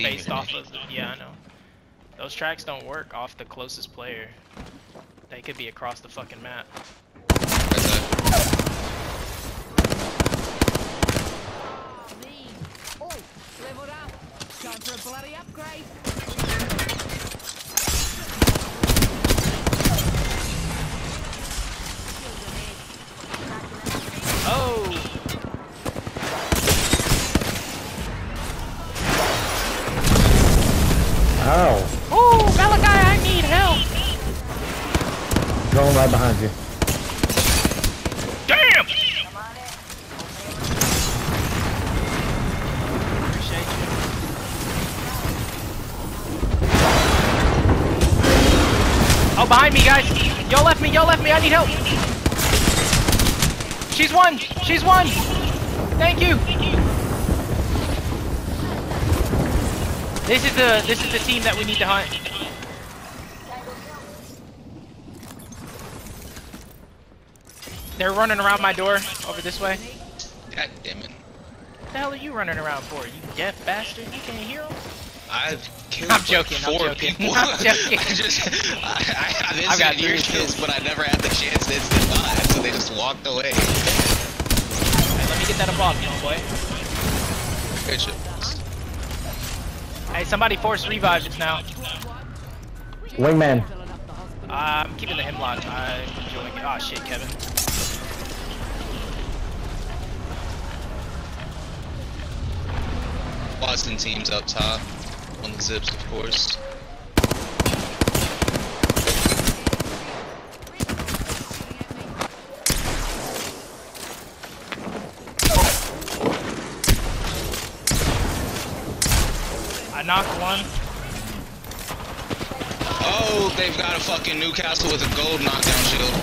based off of, yeah, I know. Those tracks don't work off the closest player. They could be across the fucking map. Leveled up. Time for a bloody upgrade. Oh! Ow. Oh, Malachi, I need help! Drone right behind you. Damn! Appreciate you. Oh, behind me, guys! Y'all left me, I need help! She's one! She's one! Thank you! This is the team that we need to hunt. They're running around my door over this way. God damn it. What the hell are you running around for? You deaf bastard? You can't hear them? I've killed I'm joking, like 4 people. I'm joking. I've got 3 kills, but I never had the chance to instant die, so they just walked away. Hey, let me get that above, boy. Good shit. Hey, somebody force revive just now. Wingman. I'm keeping the hemlock. I'm enjoying it. Oh shit, Kevin. Boston team's up top. On the zips, of course. I knocked one. Oh, they've got a fucking Newcastle with a gold knockdown shield.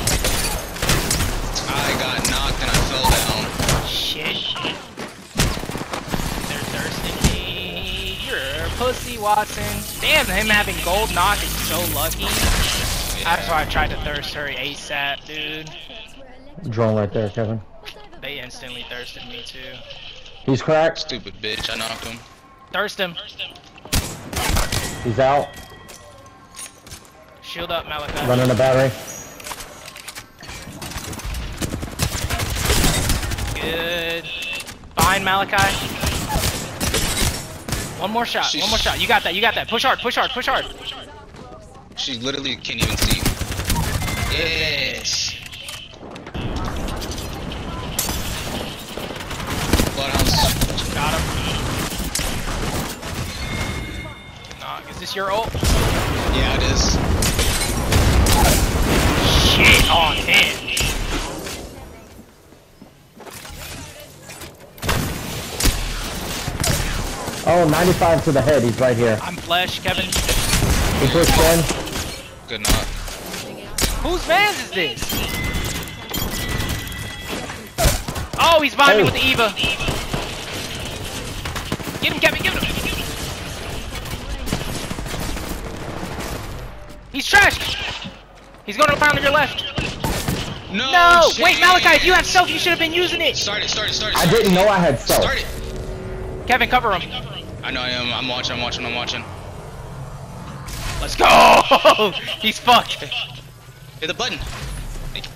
I got knocked and I fell down. Shit. They're thirsting me. You're a pussy, Watson. Damn, him having gold knock is so lucky. Yeah. That's why I tried to thirst her ASAP, dude. Drone right there, Kevin. They instantly thirsted me too. He's cracked. Stupid bitch, I knocked him. Thirst him. He's out. Shield up, Malachi. Running a battery. Good. Behind Malachi. One more shot. One more shot. You got that. You got that. Push hard. Push hard. Push hard. She literally can't even see. Yes. Bloodhounds. Got him. Knock. Is this your ult? Yeah, it is. Shit on him. Oh, 95 to the head. He's right here. I'm flesh, Kevin. He pushed in. Good knock. Whose vans is this? Oh, he's behind me with the Eva. Get him, Kevin. Get him. He's trashed. He's going to pound on your left. No! Wait, Malachi, if you have stealth, you should have been using it. Start it. I didn't know I had stealth. Start it. Kevin, cover him. I know I am. I'm watching. Let's go! He's fucked. Hit the button. Thank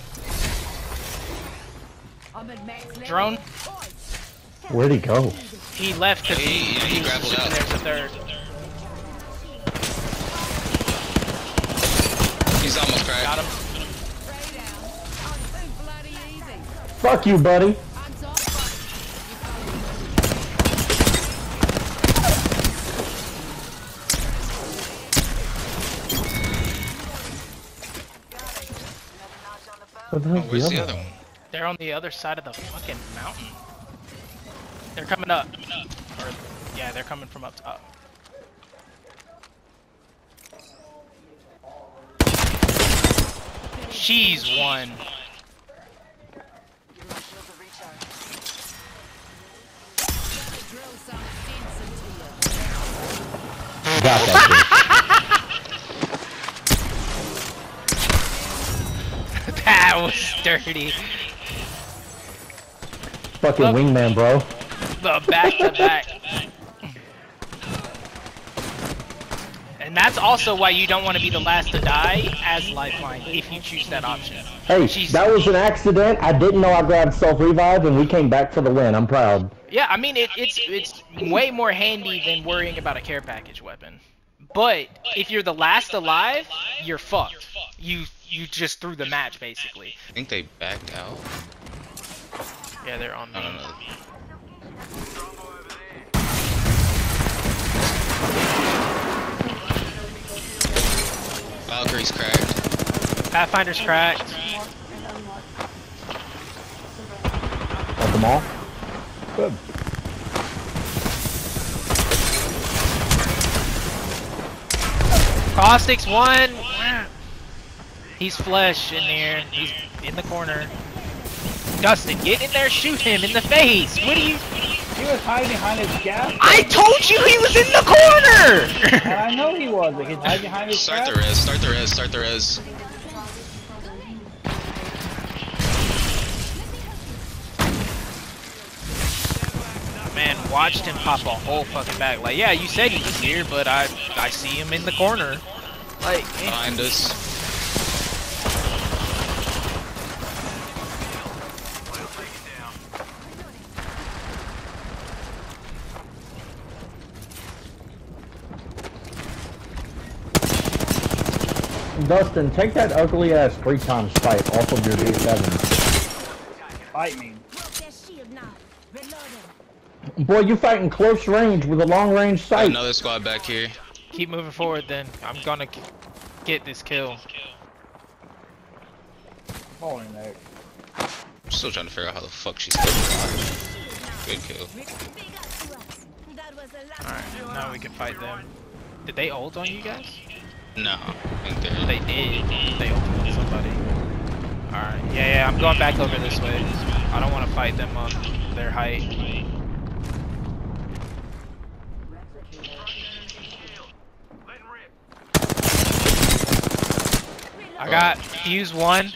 you. Drone. Where'd he go? He left because he grappled out. There's a third. He's almost cracked. Got him. Fuck you, buddy. What the hell's Where's the other one? They're on the other side of the fucking mountain. They're coming up. Or, yeah, they're coming from up top. She's one. Got that That was dirty. Fucking wingman, bro. The back to back. And that's also why you don't want to be the last to die as Lifeline if you choose that option. Hey, that was an accident. I didn't know I grabbed self-revive and we came back for the win. I'm proud. Yeah, I mean, it's way more handy than worrying about a care package weapon. But if you're the last alive, you're fucked. You just threw the match, basically. I think they backed out. Yeah, they're on me. Valkyrie's cracked. Pathfinder's cracked. Got them all? Good. Caustic's one. He's flesh in there. He's in the corner. Dustin, get in there, shoot him in the face. What are you? He was hiding behind his gas. I told you he was in the corner! And I know he was. He's hiding behind his gas. Start the res, start the res, start the res. Man, watched him pop a whole fucking bag. Like, yeah, you said he was here, but I see him in the corner. Like, behind us. Dustin, take that ugly ass 3x fight off of your D7. Fight me. Boy, you fighting close range with a long range sight. Another squad back here. Keep moving forward then. I'm gonna get this kill. Hold in there. I'm still trying to figure out how the fuck she's still alive. Good kill. Alright, now we can fight them. Did they ult on you guys? No, I think they're... They did. They ulted on somebody. Alright, yeah, I'm going back over this way. I don't want to fight them on their height. I got fuse one.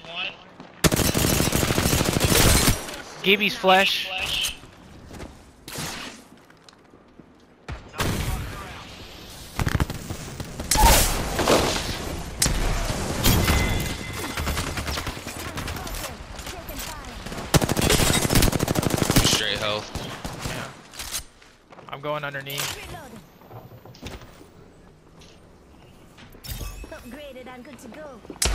Gibby's flesh. Straight health. Yeah. I'm going underneath. Upgraded and good to go.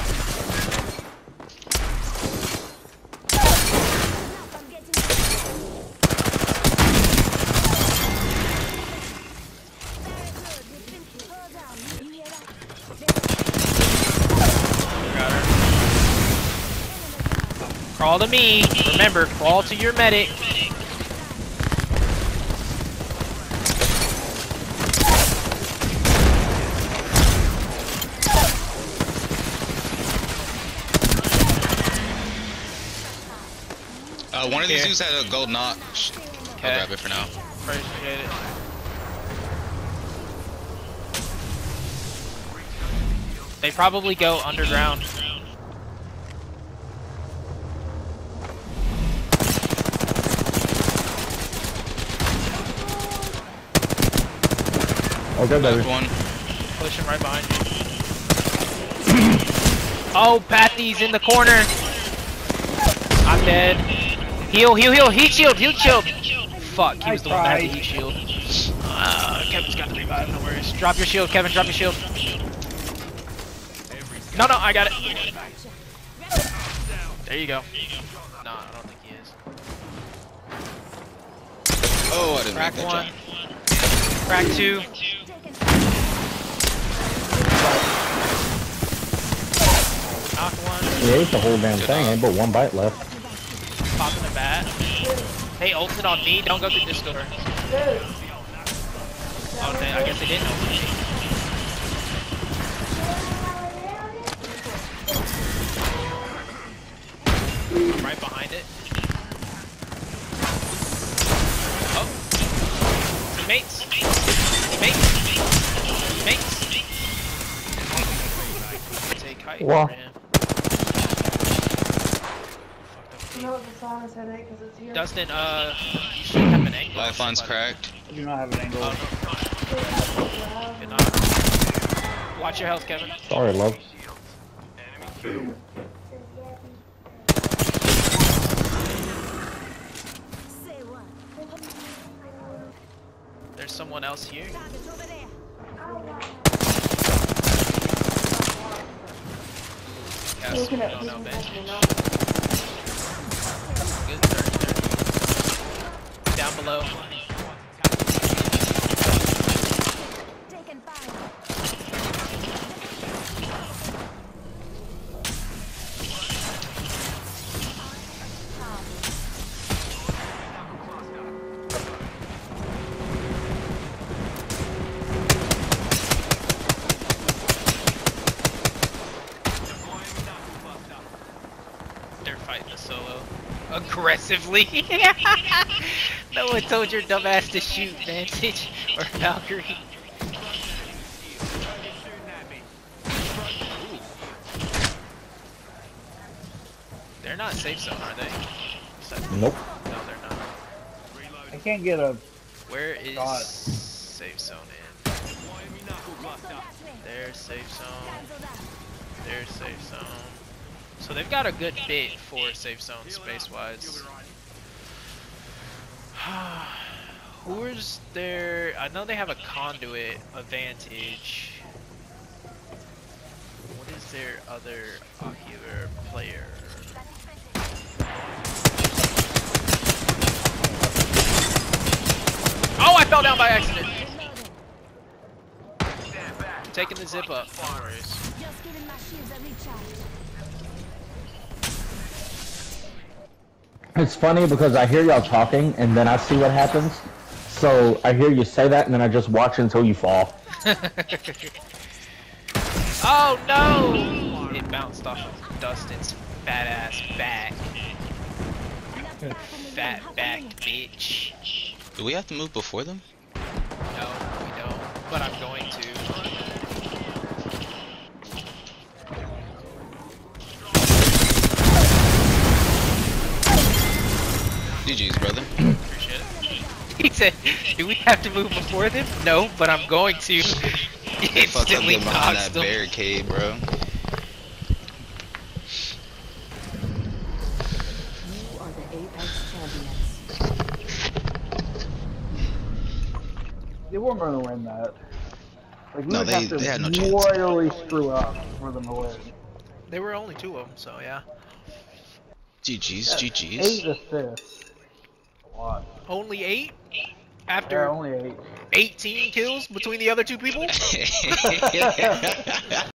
Got her. Crawl to me. Remember, crawl to your medic. One of these dudes had a gold knot. I'll grab it for now. Appreciate it. They probably go underground. Okay, baby. One. Push him right behind you. Oh, Pathy's in the corner. I'm dead. Heal, heat shield. Fuck, he was the one that had the heat shield. Kevin's got the revive, no worries. Drop your shield, Kevin, drop your shield. No, I got it. There you go. No, I don't think he is. Oh, I didn't Crack make that one. jump. Crack two. Knock one. He ate the whole damn thing, ain't but one bite left. Popping the bat. They ulted on me. Don't go through this door. Oh, I guess they didn't ult me. I'm right behind it. Oh. Teammates. Take height. Wow. You know what the song is headache because it's here. Dustin, you should have an angle. Lifeline's cracked. I do not have an angle. Oh, no. Good knock. Watch your health, Kevin. Sorry, love. There's someone else here. Yes, Looking at no, no, this man. one. Good start. Down below. They're fighting the solo aggressively. No one told your dumb ass to shoot Vantage or Valkyrie. They're not safe zone, are they? Nope. No, they're not. I can't get a. Where is God. safe zone in? There's safe zone. There's safe zone. So they've got a good bit for safe zone space-wise. Who's there? I know they have a conduit advantage. What is their other ocular player? Oh, I fell down by accident. I'm taking the zip up. No worries. Just giving my shields a recharge. It's funny because I hear y'all talking and then I see what happens. So I hear you say that and then I just watch until you fall. Oh no! It bounced off of Dustin's fat ass back. Fat back bitch. Do we have to move before them? No, we don't. But I'm going to. GG's, brother. Appreciate it. He said, do we have to move before them? No, but I'm going to. Fuck up Instantly them behind doxed that them. barricade, bro. You are the Apex champions. They weren't going to win that. Like, we No, would they have to had no chance. royally screw up for them to win. There were only 2 of them, so yeah. GG's, GG's. 8 assists. A lot. Only 8? Yeah, After only 8. 18 kills between the other 2 people?